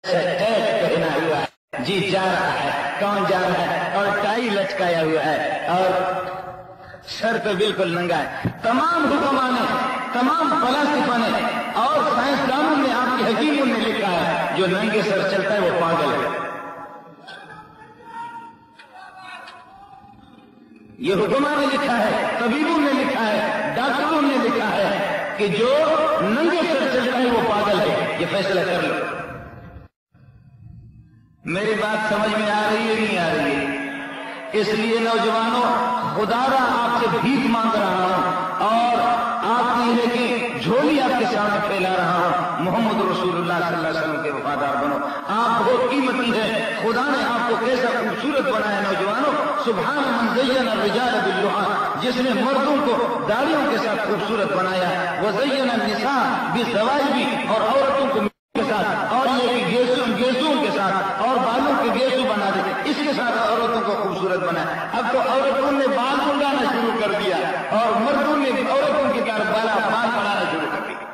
पहना हुआ है, जी जा रहा है, कौन जा रहा है, और टाई लटकाया हुआ है और सर पे बिल्कुल नंगा है। तमाम हुक्मा ने, तमाम फलसफा ने और साइंसदानों ने, आपके हकीमों ने लिखा है जो नंगे सर चलता है वो पागल है। ये हुक्मा ने लिखा है, तबीबों ने लिखा है, डॉक्टरों ने लिखा है कि जो नंगे सर चलता है वो पागल है। ये फैसला कर लो। मेरी बात समझ में आ रही है नहीं आ रही है? इसलिए नौजवानों, खुदारा आपसे भीख मांग रहा हूं और आपकी लेके झोली आपके सामने फैला रहा हूं। मोहम्मद रसूलुल्लाह सल्लल्लाहु अलैहि वसल्लम के वफादार बनो। आप बहुत कीमती है। खुदा ने आपको कैसा खूबसूरत बनाया नौजवानों। सुभान मन ज़य्यन अर्रिजाल बिल्लुहा, जिसने मर्दों को दाढ़ियों के साथ खूबसूरत बनाया। व ज़य्यन अन्निसा बिज़वाइबी, और औरतों को के साथ, और ये गेसुओं के साथ, और बालों के गेसू बना दे, इसके साथ औरतों को खूबसूरत बनाया। अब तो औरतों ने बाल उड़ाना शुरू कर दिया और मर्दों ने औरतों की तरफ बाल बनाना शुरू कर दिया।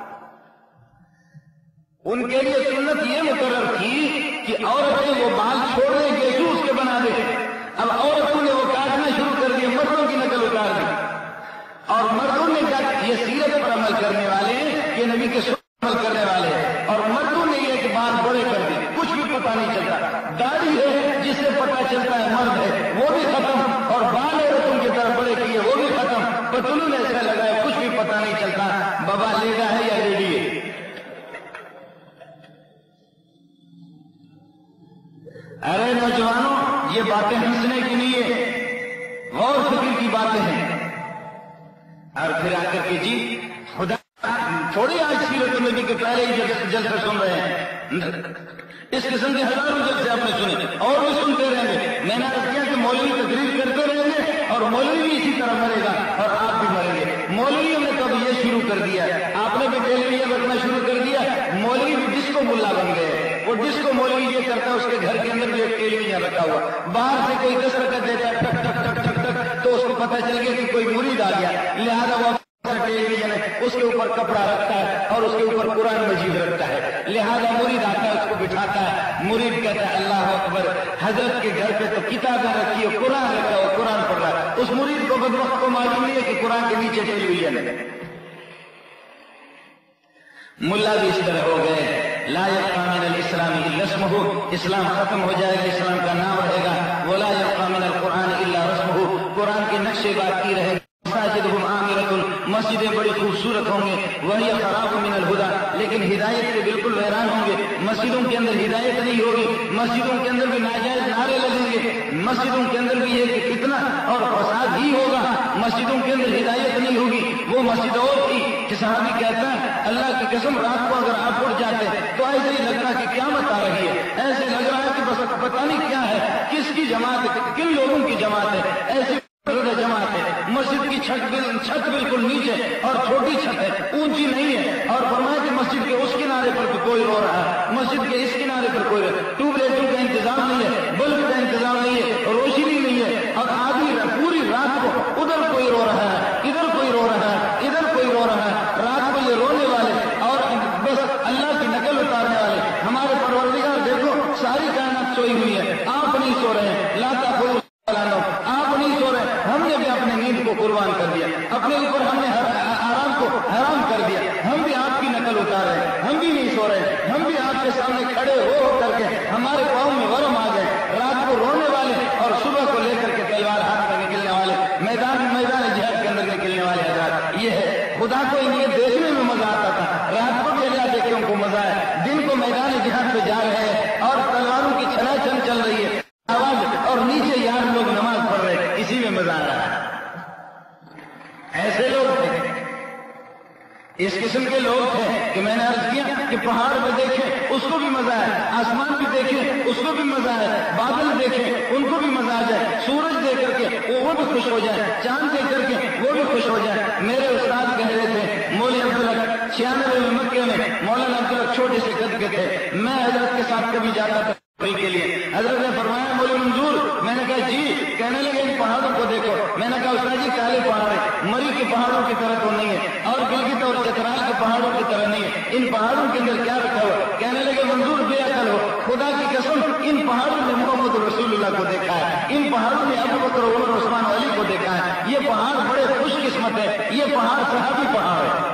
उनके लिए सुन्नत ये मुकर्रर थी कि औरतें वो बाल छोड़ दें, गेसू उसके बना दे। अब औरतों ने वो काटना शुरू कर दिया, मर्दों की नकल उतार दी। और मर्दों ने क्या, ये सीरत पर अमल करने वाले हैं, ये नबी के अमल करने वाले हैं, और मर्दों ने ये बाल बड़े कर दिए, कुछ भी पता नहीं चलता। दाढ़ी है जिससे पता चलता है मर्द है, वो भी खत्म, और बाल औरतों की तरफ बड़े किए वो भी खत्म। पतलून ऐसा लगाया, कुछ भी पता नहीं चलता बाबा लेगा है या रेडी है। अरे नौजवानों, ये बातें हंसने की नहीं है, गौर फिक्र की बातें हैं। और फिर आकर के जी खुदा थोड़ी आज सीरत नबी के पहले ही जलसे सुन रहे हैं। इस किस्म के हजारों जलसे आपने सुने और भी सुनते रहेंगे। मैंने अर्ज किया कि मौलवी तकरीर करते रहेंगे और मौलवी भी इसी तरह मरेगा और आप भी मरेंगे। मौलवियों ने कब ये शुरू कर दिया, आपने भी टेलीविजन रखना शुरू कर दिया। मौलवी भी डिस्को मुल्ला बन गए। वो डिस्को मौलवी ये करता है, उसके घर के अंदर भी एक टेलीविजन रखा हुआ, बाहर से कोई 10 रकत देता है, टक टक टक टक टक, तो उसको पता चल गया कि कोई मुरीद आ गया, लिहाजा वो टेलीविजन है, उसके ऊपर कपड़ा रखता है और उसके ऊपर कुरान मजीद रखता है। लिहाजा मुरीद आता है, उसको बिठाता है, मुरीद कहता है अल्लाह अकबर। हजरत के घर पे तो किताबें रखी है, कुरान रखा हो, कुरान पढ़ रहा है। उस मुरीद को बदबख्त को मालूम नहीं है कि कुरान के नीचे टेलीविजन है। मुल्ला भी इस तरह हो गए। ला यब्का मिनल इस्लाम इल्ला इस्मुहु, इस्लाम खत्म हो जाएगा, इस्लाम का नाम रहेगा। वला यब्का मिनल कुरान इल्ला रस्मुहु, कुरान के नक्शे बाकी रहेंगे। मसाजिदुहुम आमिरतुन, मस्जिदें बड़ी खूबसूरत होंगे। वही खराब मिनल हुदा, लेकिन हिदायत से बिल्कुल वैरान होंगे। मस्जिदों के अंदर हिदायत नहीं होगी, मस्जिदों के अंदर भी नाजायज नारे लगेंगे, मस्जिदों के अंदर भी ये कि फितना और फसाद ही होगा। मस्जिदों के अंदर हिदायत नहीं होगी। वो मस्जिद और थी कि सहाबी कहता है अल्लाह की कसम, रात को अगर आप उठ जाते तो ऐसे ही लगता कि क़यामत आ रही है। ऐसे लग रहा है कि बस पता नहीं क्या है, किसकी जमात है, किन लोगों की जमात है। ऐसी जमात है। मस्जिद की छत बिल्कुल नीचे और छोटी छत है, ऊंची नहीं है। और फरमाया कि मस्जिद के उस किनारे पर कोई रो रहा है, मस्जिद के इस किनारे पर कोई, ट्यूबलाइटों का इंतजाम नहीं है, बल्ब का इंतजाम नहीं है, रोशनी नहीं है। और आधी पूरी रात को उधर कोई रो रहा है, इधर कोई रो रहा है, इधर कोई रो रहा है। रात को ये रोने वाले और बस अल्लाह की नकल उतारने वाले हमारे परवरदिगार देखो, सारी कायनात सोई हुई है, आप नहीं सो रहे हैं। लाता आप नहीं सो रहे, हमने भी अपने नींद को कुर्बान कर दिया, अपने ऊपर हमने आराम को हराम कर दिया। हम भी आपकी नकल उतार रहे हैं, हम भी नहीं सो रहे, हम भी आपके सामने खड़े हो करके हमारे पाँव में वरम आ गए। रात को रोने वाले और सुबह को लेकर के तलवार हाथ में निकलने वाले, मैदान जिहाद के अंदर निकलने वाले हज़रात, ये है। खुदा को ये देखने में मजा आता था, रात को भी अल्लाह देख के उनको मजा है। दिन को मैदान जिहाद पे जा रहे हैं और तलवारों की छनाछन चल रही है आवाज, और नीचे यार लोग नमाज पढ़ रहे हैं, इसी में मजा आ रहा है। ऐसे लोग थे, इस किस्म के लोग थे कि मैंने अर्ज किया कि पहाड़ पे देखें उसको भी मजा है, आसमान भी देखें उसको भी मजा है, बादल देखें उनको भी मजा आ जाए, सूरज देख करके वो भी खुश हो जाए, चांद देख करके वो भी खुश हो जाए। मेरे उस्ताद कह रहे थे, मौलवी अब्दुल हक 96 में मक्के में, मौलाना अब्दुल हक छोटे से कद के थे। मैं हजरत के साथ कभी जाता था के लिए, हजरत ने फरमाया मौलवी मंजूर, मैंने कहा जी, कहने लगे इन पहाड़ों को देखो। मैंने कहा उस्ताद जी کالے پہاڑ ہیں، مری کے پہاڑوں کی طرح تو نہیں ہے، اور گلگت اور چترال کے پہاڑوں کی طرح نہیں ہے، ان پہاڑوں کے اندر کیا رکھا ہوا؟ کہنے لگے منظور بے عقل ہو، خدا کی قسم ان پہاڑوں نے محمد رسول اللہ کو دیکھا ہے، ان پہاڑوں نے ابو بکر عمر عثمان علی کو دیکھا ہے، یہ پہاڑ بڑے خوش قسمت ہے، یہ پہاڑ صحابی پہاڑ ہے،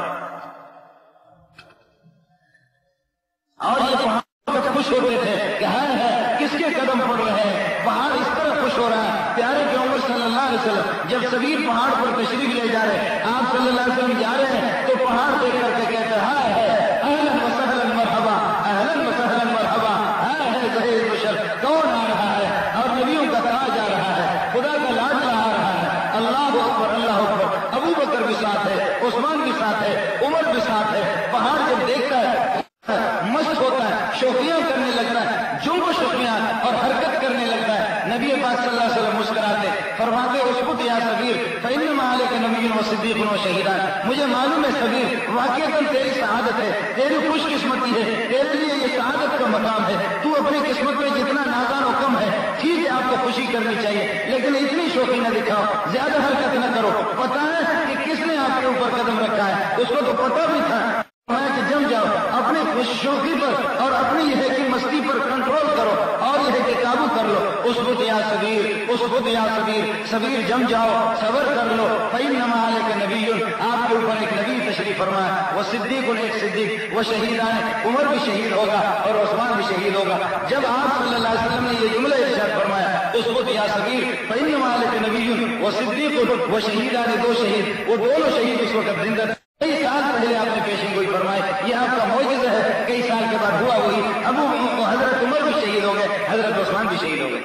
اور یہ پہاڑ خوش ہوتے تھے کہ ہے کس کے قدم پڑ رہے ہیں، پہاڑ اس طرح خوش ہو رہا ہے۔ پیارے پیغمبر صلی اللہ علیہ وسلم جب سبیر پہاڑ پر تشریف لے جا رہے ہیں، آپ صلی اللہ علیہ وسلم جا رہے ہیں تو پہاڑ دیکھ کر کے کہتے ہیں اہلا وسہلا مرحبا، اہلا وسہلا مرحبا، ہے زہیر بشر، کون آ رہا ہے؟ اور نبیوں کا تاج آ رہا ہے، خدا کا لاڈلا آ رہا ہے، اللہ اکبر اللہ اکبر۔ ابو بکر بھی ساتھ ہے، عثمان بھی ساتھ ہے، عمر بھی ساتھ ہے۔ پہاڑ جب دیکھتا ہے مست ہوتا ہے، شوخیاں کرنے لگتا ہے، جنب و شوخیاں اور حرکت کرنے لگتا ہے۔ نبی پاک صلی اللہ علیہ وسلم مسکراتے فرماتے اسکت یا صبیر فإنما علیک نبی و صدیق و شہیدان، مجھے معلوم ہے صبیر واقعتاً تیری سعادت ہے، تیری خوش قسمتی ہے، تیرے لیے یہ سعادت کا مقام ہے، تو اپنی قسمت میں جتنا نادان و کم ہے، ٹھیک ہے آپ کو خوشی کرنی چاہیے لیکن اتنی شوخی نہ دکھاؤ، زیادہ حرکت نہ کرو۔ پتا ہے کہ کس نے آپ کے اوپر قدم رکھا ہے، اس کو تو پتا بھی تھا کہ جم جاؤ، اپنی خوش شوقی پر اور اپنی یہ ہے کہ مستی پر کنٹرول کرو اور یہ ہے کہ قابو کر لو۔ اسبت یا صبیر، اسبت یا صبیر، صبیر جم جاؤ، صبر کر لو۔ فإنما علیک نبی، آپ کے اوپر ایک نبی تشریف فرمایا، وہ صدیق ایک صدیق، وہ شہیدان، عمر بھی شہید ہوگا اور عثمان بھی شہید ہوگا۔ جب آپ صلی اللہ علیہ وسلم نے یہ جملہ ارشاد فرمایا اسبت یا صبیر فإنما علیک نبی وہ صدیق وہ شہیدان، دو شہید، وہ دونوں شہید اس وقت زندہ تھے۔ کئی سال پہلے آپ نے پیشن گوئی فرمائی، یہ آپ کا معجزہ ہے، کئی سال کے بعد ہوا وہی، حضرت عمر بھی شہید ہو گئے، حضرت عثمان بھی شہید ہو گئے۔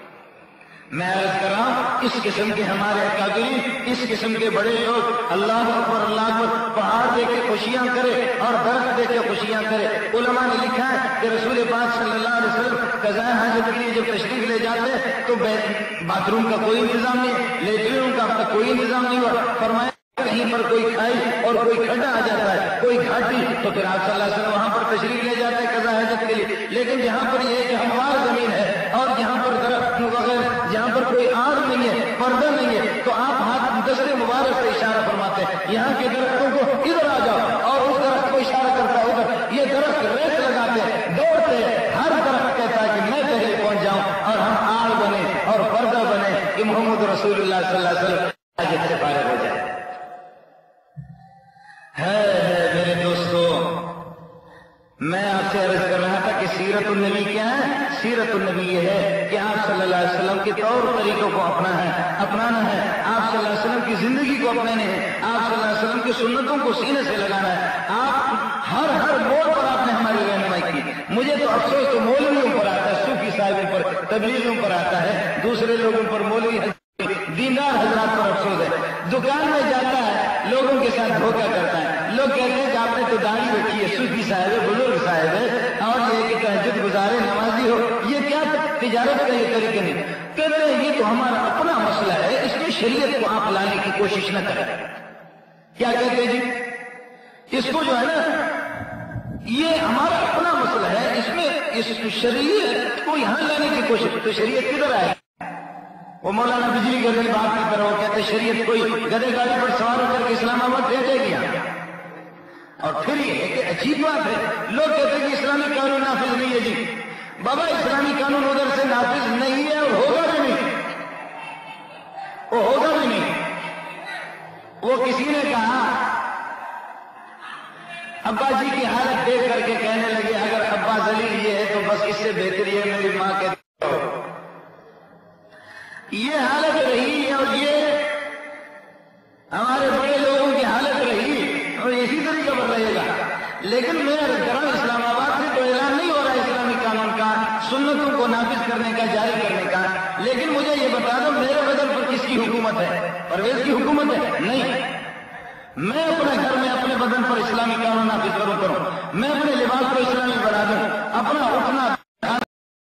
میں عرض کر رہا ہوں اس قسم کے ہمارے اکابرین، اس قسم کے بڑے لوگ اللہ اکبر اللہ اکبر پہاڑ دیکھ کے خوشیاں کرے اور درخت دیکھ کے خوشیاں کرے۔ علماء نے لکھا ہے کہ رسول پاک صلی اللہ علیہ وسلم قضاء حاجت کے لیے جب تشریف لے جاتے تو باتھ روم کا کوئی انتظام نہیں، لیٹرین کا کوئی انتظام نہیں ہوا، فرمایا کہیں پر کوئی کھائی اور کوئی کھڈا آ جاتا ہے، کوئی گھاٹی، تو پھر آپ صلی اللہ علیہ وسلم وہاں پر تشریف لے جاتے ہیں قضاء حاجت کے لیے۔ لیکن جہاں پر یہ ہے کہ ہموار زمین ہے اور جہاں پر درخت وغیرہ، جہاں پر کوئی آڑ نہیں ہے، پردہ نہیں ہے، تو آپ ہاتھ دست مبارک سے اشارہ فرماتے ہیں یہاں کے درختوں کو ادھر آ جاؤ، اور اس درخت کو اشارہ کرتا ہے ادھر۔ یہ درخت ریس لگاتے ہیں، دوڑتے ہیں، ہر درخت کہتا ہے کہ میں پہلے پہنچ جاؤں اور ہم آڑ بنے اور پردہ بنے کہ محمد رسول اللہ صلی اللہ علیہ وسلم حاجت سے فارغ ہو جائے۔ ہے میرے دوستو، میں آپ سے عرض کر رہا تھا کہ سیرت النبی کیا ہے؟ سیرت النبی یہ ہے کہ آپ صلی اللہ علیہ وسلم کے طور طریقوں کو اپنانا ہے، آپ صلی اللہ علیہ وسلم کی زندگی کو اپنانے ہیں، آپ صلی اللہ علیہ وسلم کی سنتوں کو سینے سے لگانا ہے۔ آپ ہر موڑ پر آپ نے ہماری رہنمائی کی۔ مجھے تو افسوس تو مولویوں پر آتا ہے، صوفی صاحبوں پر، تبلیغیوں پر آتا ہے، دوسرے لوگوں پر، مولوی دیندار حضرات پر افسوس ہے۔ دکان میں جاتا ہے، لوگوں کے ساتھ دھوکہ کرتا ہے، لوگ کہتے ہیں کہ آپ نے تو داڑھی رکھی ہے، صوفی صاحب ہے، بزرگ صاحب ہے، اور یہ کہ تہجد گزارے، نمازی ہو، یہ کیا تجارت کا یہ طریقہ نہیں۔ کہتے ہیں یہ تو ہمارا اپنا مسئلہ ہے، اس میں شریعت کو آپ لانے کی کوشش نہ کریں۔ کیا کہتے ہیں جی؟ اس کو جو ہے نا یہ ہمارا اپنا مسئلہ ہے، اس میں اس شریعت کو یہاں لانے کی کوشش، تو شریعت کدھر آئے؟ وہ مولانا بجلی گھر کی بات کی طرح وہ کہتے شریعت کوئی گدے گاڑی پر سوار ہو کر کے اسلام آباد بھیجے گیا۔ اور پھر یہ ہے کہ عجیب بات ہے، لوگ کہتے ہیں کہ اسلامی قانون نافذ نہیں ہے۔ جی بابا، اسلامی قانون ادھر سے نافذ نہیں ہے اور ہوگا بھی نہیں، وہ ہوگا بھی نہیں۔ وہ کسی نے کہا، ابا جی کی حالت دیکھ کر کے کہنے لگے اگر ابا ذلیل یہ ہے تو بس اس سے بہتر یہ میری ماں کہتی یہ حالت رہی اور یہ ہمارے بڑے لوگوں کی حالت رہی اور اسی طریقے پر رہے گا۔ لیکن میں گرم اسلام آباد سے تو اعلان نہیں ہو رہا اسلامی قانون کا، سنتوں کو نافذ کرنے کا، جاری کرنے کا، لیکن مجھے یہ بتا دو میرے بدن پر کس کی حکومت ہے؟ پرویز کی حکومت ہے؟ نہیں۔ میں اپنے گھر میں اپنے بدن پر اسلامی قانون نافذ کروں، میں اپنے لباس کو اسلامی بنا دوں، اپنا اٹھنا